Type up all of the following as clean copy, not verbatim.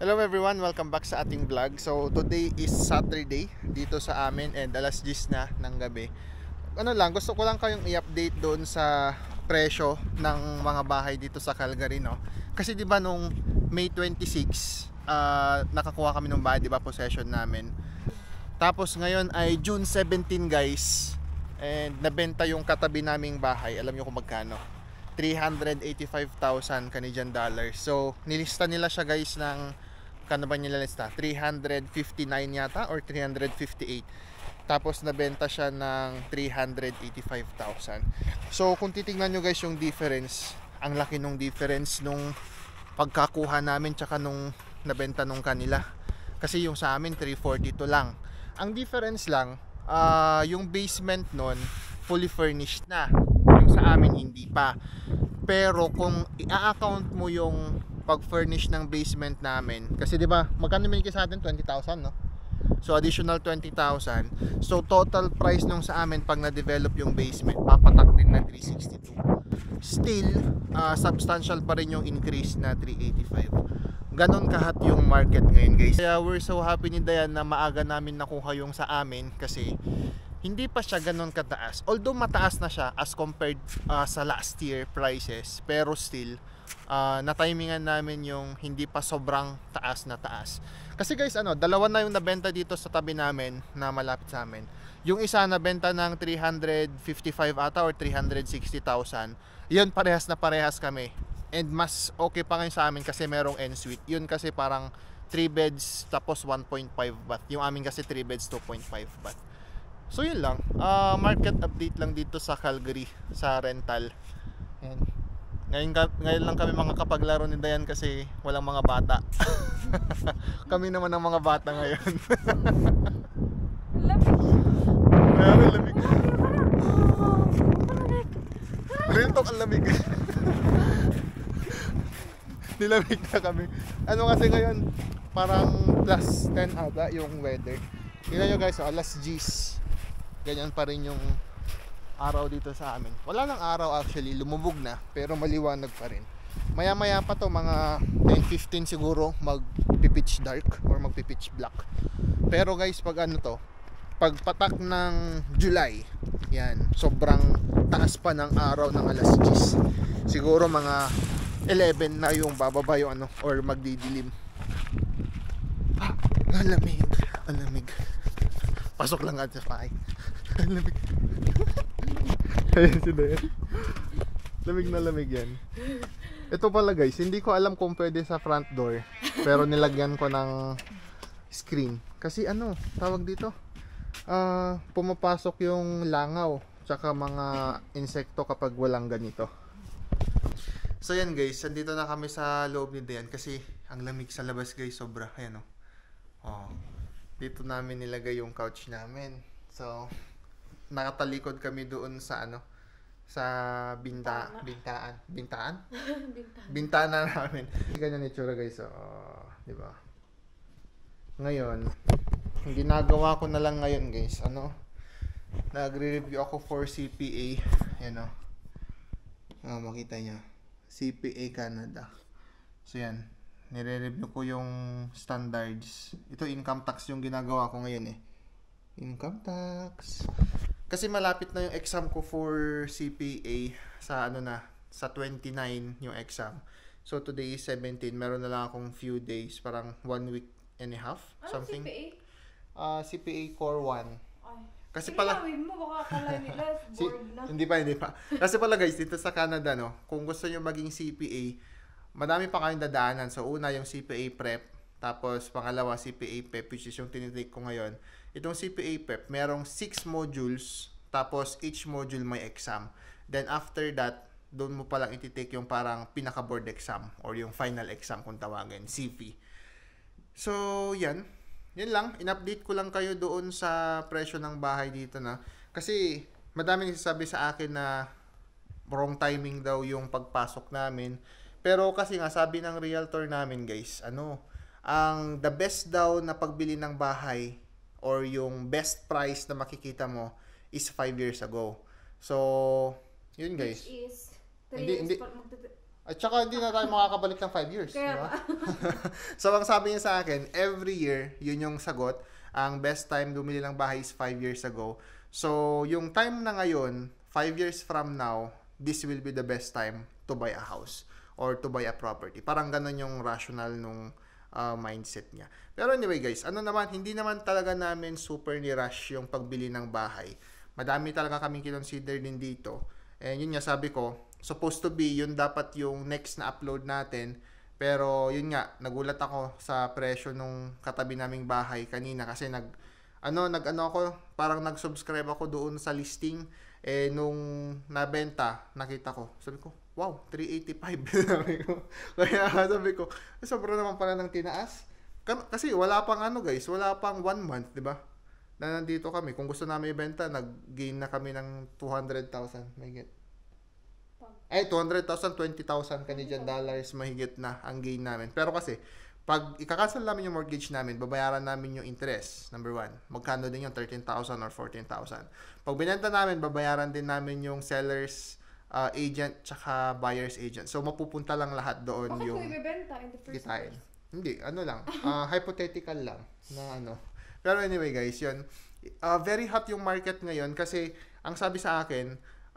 Hello everyone, welcome back sa ating vlog. So today is Saturday dito sa amin and alas 10 na ng gabi. Gusto ko lang kayong i-update doon sa presyo ng mga bahay dito sa Calgary, no? Kasi 'di ba nung May 26, nakakuha kami ng bahay, 'di ba, possession namin. Tapos ngayon ay June 17, guys. And nabenta yung katabi naming bahay. Alam niyo kung magkano? 385,000 Canadian dollars. So nilista nila siya, guys, ng kano ba nilalista? 359 yata or 358. Tapos nabenta siya ng 385,000. So kung titingnan nyo, guys, yung difference, ang laki nung difference nung pagkakuha namin tsaka nung nabenta nung kanila. Kasi yung sa amin 342 lang. Ang difference lang, yung basement nun fully furnished na. Yung sa amin hindi pa. Pero kung i-account mo yung pag-furnish ng basement namin, kasi 'di ba, magkano binigay sa atin? 20,000, no? So additional 20,000. So total price nung sa amin pag na-develop yung basement, papatak din na 362. Still, substantial pa rin yung increase na 385. Ganon kahat yung market ngayon, guys. Kaya we're so happy ni Dayan na maaga namin nakuha yung sa amin kasi hindi pa siya ganon kataas. Although mataas na siya as compared sa last year prices, pero still na-timingan namin yung hindi pa sobrang taas na taas. Kasi, guys, dalawa na yung nabenta dito sa tabi namin na malapit sa amin. Yung isa nabenta ng 355 ata or 360,000. Yun, parehas na parehas kami. And mas okay pa ngayon sa amin kasi merong en-suite. Yun kasi parang 3 beds tapos 1.5 bath. Yung amin kasi 3 beds 2.5 bath. So yun lang, market update lang dito sa Calgary sa rental. Ngayon lang kami mga kapaglaro ni Dayan kasi walang mga bata. Kami naman ang mga bata ngayon. Lamig. Real talk, ang lamig. Nilamig na kami. Kasi ngayon, parang plus 10 ata yung weather. Tingnan nyo, guys, alas 10. Ganyan pa rin yung araw dito sa amin. Wala nang araw actually, lumubog na, pero maliwanag pa rin. Maya-maya pa to, mga 10-15 siguro mag-pitch dark or mag-pitch black. Pero, guys, pag pag patak ng July, yan, sobrang taas pa ng araw ng alas 10. Siguro mga 11 na yung bababa yung or magdidilim. Ang lamig. Pasok lang at sa bahay. Ang lamig. Ayan si Dayan. Lamig na lamig yan. Ito pala, guys, hindi ko alam kung pwede sa front door, pero nilagyan ko ng screen. Kasi tawag dito? Pumapasok yung langaw tsaka mga insekto kapag walang ganito. So yan, guys, andito na kami sa loob ni Dayan kasi ang lamig sa labas, guys, sobra. Ayan dito namin nilagay yung couch namin. So nakatalikod kami doon sa sa bintana namin. Ganyan itsura, guys. So, di ba? Ngayon, ang ginagawa ko na lang ngayon, guys, nagre-review ako for CPA. Yan makita niyo. CPA Canada. So yan, nire-review ko yung standards. Ito, income tax yung ginagawa ko ngayon income tax. Kasi malapit na yung exam ko for CPA sa sa 29 yung exam. So today is 17, meron na lang akong few days, parang 1 week and a half, something. CPA? CPA Core 1. Kasi pala mo, baka akala nila board na. Hindi pa. Kasi pala, guys, dito sa Canada, kung gusto niyo maging CPA, madami pa kayong dadaanan. So una yung CPA Prep, tapos pangalawa CPA PEP, which is yung tinitake ko ngayon. Itong CPA PEP, merong 6 modules, tapos each module may exam. Then after that, doon mo palang ititake yung parang pinaka-board exam or yung final exam kung tawagin, CP. So, yan lang. In-update ko lang kayo doon sa presyo ng bahay dito na. Kasi madaming nagsasabi sa akin na wrong timing daw yung pagpasok namin. Pero kasi nga, sabi ng realtor namin, guys, ang the best daw na pagbili ng bahay or yung best price na makikita mo is 5 years ago. So, yun, guys. Which is 3 Hindi. years At saka hindi na tayo makakabalik ng 5 years. Kaya Diba? ba? So, ang sabi niya sa akin, every year, yun yung sagot. Ang best time bumili ng bahay is 5 years ago. So, yung time na ngayon, 5 years from now, this will be the best time to buy a house or to buy a property. Parang ganun yung rational nung mindset niya. Pero anyway guys, ano naman, hindi naman talaga namin super ni-rush yung pagbili ng bahay. Madami talaga kaming kinonsider din dito. And yun nga sabi ko, supposed to be yun dapat yung next na upload natin. Pero yun nga, nagulat ako sa presyo nung katabi naming bahay kanina kasi parang nag-subscribe ako doon sa listing. Nung nabenta, nakita ko. Sabi ko, wow, 385. Sabi ko. Kaya sabi ko, sobra naman pala ng tinaas. Kasi wala pang wala pang 1 month, di ba? Na nandito kami. Kung gusto namin ibenta, nag-gain na kami ng 200,000. Mahigit. 200,000, 20,000 Canadian dollars mahigit na ang gain namin. Pero kasi, pag ikakancel namin yung mortgage namin, babayaran namin yung interest. Number 1. Magkano din yung 13,000 or 14,000. Pag binenta namin, babayaran din namin yung seller's agent tsaka buyer's agent. So, mapupunta lang lahat doon. Bakit yung ko ibebenta in the first kitain. place? Hindi, hypothetical lang na Pero anyway guys, yun. Very hot yung market ngayon kasi ang sabi sa akin,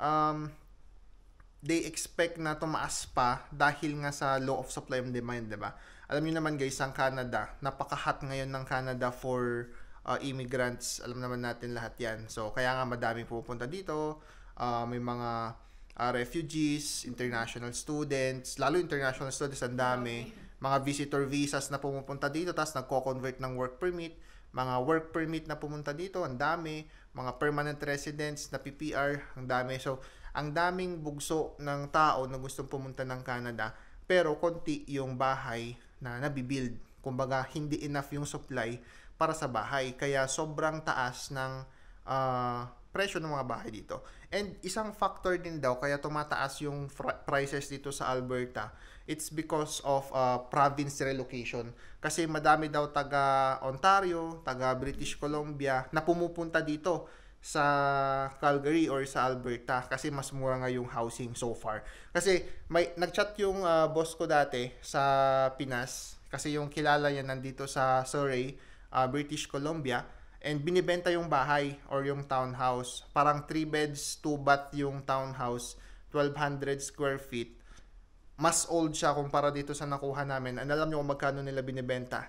they expect na tumaas pa dahil nga sa law of supply and demand, di ba? Alam niyo naman guys, ang Canada, napaka-hot ngayon ng Canada for immigrants. Alam naman natin lahat yan. So, kaya nga madaming pupunta dito. May mga refugees, international students, lalo international students, ang dami. Mga visitor visas na pumupunta dito, tapos nagko-convert ng work permit. Mga work permit na pumunta dito, ang dami. Mga permanent residents na PPR, ang dami. So, ang daming bugso ng tao na gustong pumunta ng Canada, pero konti yung bahay na nabibuild. Kumbaga, hindi enough yung supply para sa bahay. Kaya sobrang taas ng presyo ng mga bahay dito. And isang factor din daw, kaya tumataas yung prices dito sa Alberta, it's because of province relocation. Kasi madami daw taga Ontario, taga British Columbia na pumupunta dito sa Calgary or sa Alberta kasi mas mura nga yung housing so far. Kasi nagchat yung boss ko dati sa Pinas kasi yung kilala niya nandito sa Surrey, British Columbia, and binibenta yung bahay or yung townhouse. Parang 3 beds, 2 bath yung townhouse, 1,200 square feet. Mas old siya kumpara dito sa nakuha namin. And alam niyo kung magkano nila binibenta?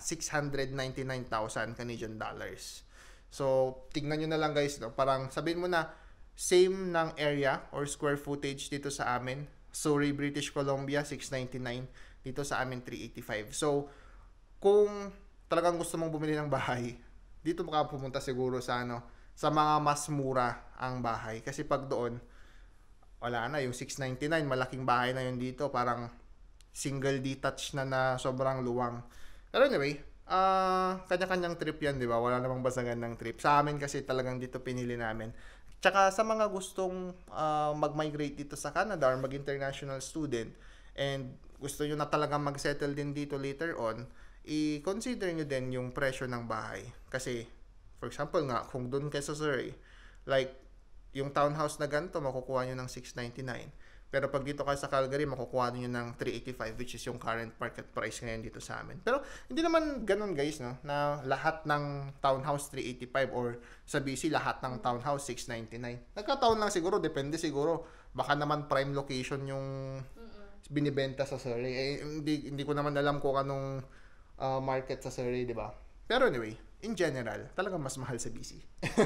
699,000 Canadian dollars. So, tignan nyo na lang guys, no? Parang sabihin mo na same ng area or square footage dito sa amin. Surrey, British Columbia, 699. Dito sa amin, 385. So, kung talagang gusto mong bumili ng bahay, dito maka pumunta siguro sa sa mga mas mura ang bahay. Kasi pag doon, wala na, yung 699, malaking bahay na yun dito. Parang single detached na sobrang luwang. Pero anyway, kanya-kanyang trip yan, di ba? Wala namang basagan ng trip. Sa amin kasi talagang dito pinili namin. Tsaka sa mga gustong mag-migrate dito sa Canada or mag-international student and gusto nyo na talagang mag-settle din dito later on, i-consider nyo din yung presyo ng bahay. Kasi, for example nga, kung doon kayo sa Surrey, like, yung townhouse na ganito, makukuha nyo ng 699. Pero pag dito kayo sa Calgary, makukuha niyo ng 385, which is yung current market price ngayon dito sa amin. Pero hindi naman ganun guys, no? Na lahat ng townhouse 385 or sa BC lahat ng townhouse 699. Nagkataon lang siguro, depende siguro. Baka naman prime location yung binibenta sa Surrey. Hindi ko naman alam kung anong market sa Surrey, di ba? Pero anyway, in general, talagang mas mahal sa BC.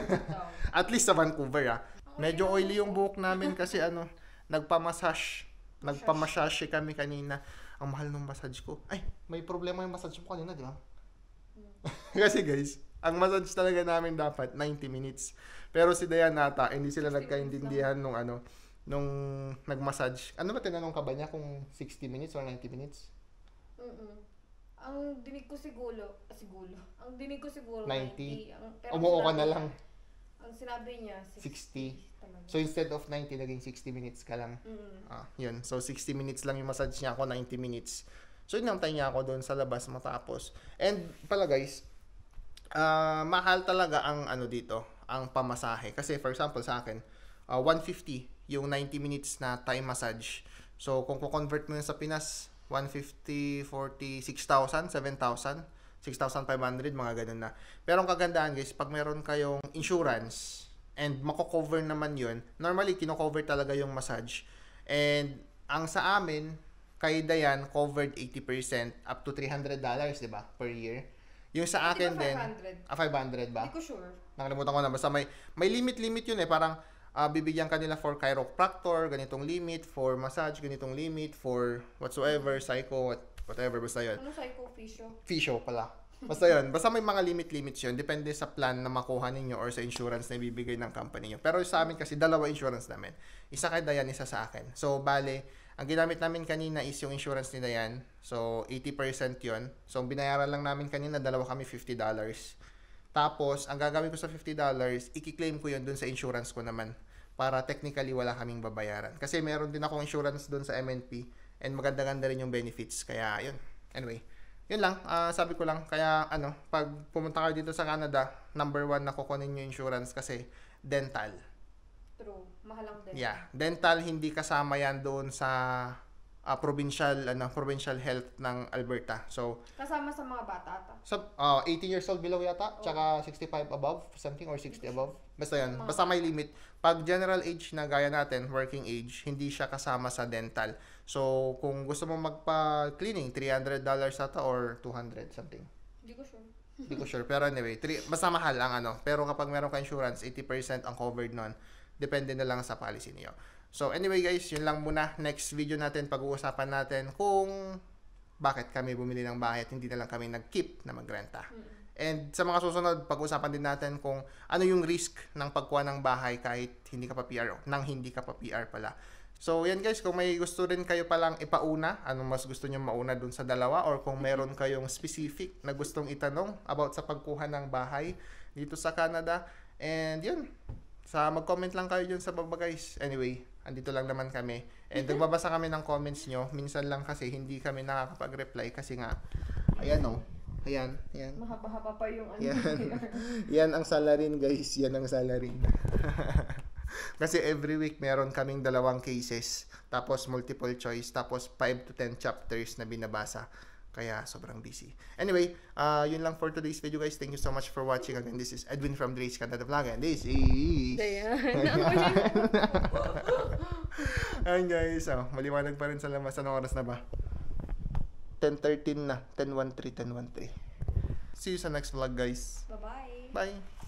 At least sa Vancouver, Medyo oily yung buhok namin kasi nagpamassage kami kanina. Ang mahal ng massage ko. Ay, may problema yung massage ko kanina, di ba? Kasi guys, ang massage talaga namin dapat 90 minutes. Pero si Dayanata, hindi sila nagkaintindihan nung nag-massage. Ano ba tinanong ka ba niya kung 60 minutes or 90 minutes? Ang dinig ko siguro. Ang dinig ko siguro 90. Umuo ka na lang. Ang sinabi niya 60. So instead of 90, naging 60 minutes ka lang. Yun. So 60 minutes lang yung massage niya ako, 90 minutes. So inantay niya ako doon sa labas matapos. And pala guys, mahal talaga ang dito, ang pamasahe. Kasi for example sa akin, 150 yung 90 minutes na Thai massage. So, kung convert mo yun sa Pinas, 150, 40, 6,000, 7,000, 6,500, mga ganun na. Pero ang kagandahan guys, pag meron kayong insurance, and mako-cover naman yun, normally, kino-cover talaga yung massage. And, ang sa amin, kay Dayan, covered 80% up to $300, di ba? Per year. Yung sa akin Di ba din, 500 500? ba? Hindi ko sure. Nakalimutan ko na. Basta may limit yun eh. Parang, bibigyan ka nila for chiropractor, ganitong limit, for massage, ganitong limit, for whatsoever, psycho, whatever, basta yun. Ano psycho, physio? Physio pala. Basta yun. Basta may mga limits yun. Depende sa plan na makuha ninyo or sa insurance na ibibigay ng company nyo. Pero sa amin kasi, dalawa insurance namin. Isa kay Dayan, isa sa akin. So, bale, ang ginamit namin kanina is yung insurance ni Dayan. So, 80% yun. So, binayaran lang namin kanina, dalawa kami $50. Tapos, ang gagawin ko sa $50, i-claim ko yun dun sa insurance ko naman. Para technically wala kaming babayaran. Kasi meron din akong insurance dun sa MNP and maganda-ganda rin yung benefits. Kaya, yun. Anyway, yun lang. Sabi ko lang, kaya pag pumunta kayo dito sa Canada, number 1 na kukunin yung insurance kasi dental. True. Mahal ang dental. Yeah. Dental, hindi kasama yan doon sa provincial health ng Alberta. So, Kasama sa mga bata ata. 18 years old below yata, tsaka 65 above, something, or 60 above. Basta yan. Basta may limit. Pag general age na gaya natin, working age, hindi siya kasama sa dental. So, kung gusto mo magpa-cleaning, $300 ata or 200 something. Hindi ko sure. Hindi ko sure. Pero anyway, basta mahal ang Pero kapag meron ka insurance, 80% ang covered nun. Depende na lang sa policy niyo. So anyway guys, yun lang muna. Next video natin, pag-uusapan natin kung bakit kami bumili ng bahay at hindi na lang kami nag-keep na magrenta. And sa mga susunod, pag-uusapan din natin kung ano yung risk ng pagkuha ng bahay kahit hindi ka pa PR, nang hindi ka pa PR pala. So yan guys, kung may gusto rin kayo palang ipauna, anong mas gusto nyo mauna dun sa dalawa, or kung meron kayong specific na gustong itanong about sa pagkuha ng bahay dito sa Canada, and yun, mag-comment lang kayo dyan sa baba guys. Anyway, andito lang naman kami. And nagbabasa kami ng comments nyo. Minsan lang kasi hindi kami nakakapag-reply kasi nga, ayan o. Ayan. Mahaba-haba pa yung Yan ang salarin guys. Yan ang salarin. Kasi every week meron kaming 2 cases. Tapos multiple choice. Tapos 5 to 10 chapters na binabasa. Kaya sobrang busy. Anyway, yun lang for today's video guys. Thank you so much for watching. Again, this is Edwin from Dre's Canada Vlog. And this is... Ayan guys. Maliwanag pa rin sa labas. Anong oras na ba? 10:13 na. 10:13. See you sa next vlog guys. Bye-bye. Bye.